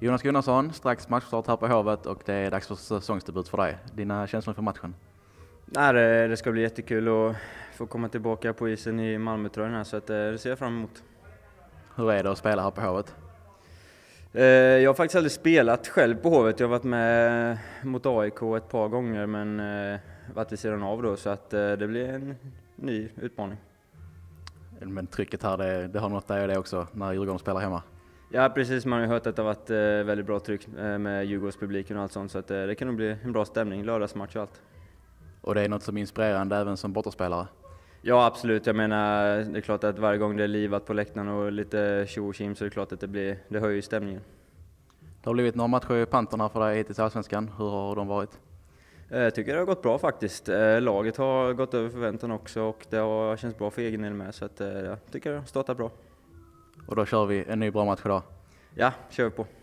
Jonas Gunnarsson, strax matchstart här på Hovet och det är dags för säsongsdebut för dig. Dina känslor för matchen? Nej, det ska bli jättekul att få komma tillbaka på isen i Malmötröjan här, så att det ser jag fram emot. Hur är det att spela här på Hovet? Jag har faktiskt aldrig spelat själv på Hovet. Jag har varit med mot AIK ett par gånger, men varit vid sidan av då, så att det blir en ny utmaning. Men trycket här, det har något där det också när Djurgården spelar hemma. Ja, precis. Man har ju hört att det har varit väldigt bra tryck med Djurgårdspubliken och allt sånt, så att det kan nog bli en bra stämning, lördagsmatch och allt. Och det är något som är inspirerande även som bortaspelare? Ja, absolut. Jag menar, det är klart att varje gång det är livat på läktaren och lite tjo och kim, så är det klart att det höjer ju stämningen. Det har blivit några matcher i Pantherna för dig hittills i Allsvenskan. Hur har de varit? Jag tycker det har gått bra faktiskt. Laget har gått över förväntan också och det har känts bra för egen del med, så att jag tycker det har startat bra. Och då kör vi en ny bra match idag. Ja, kör vi på.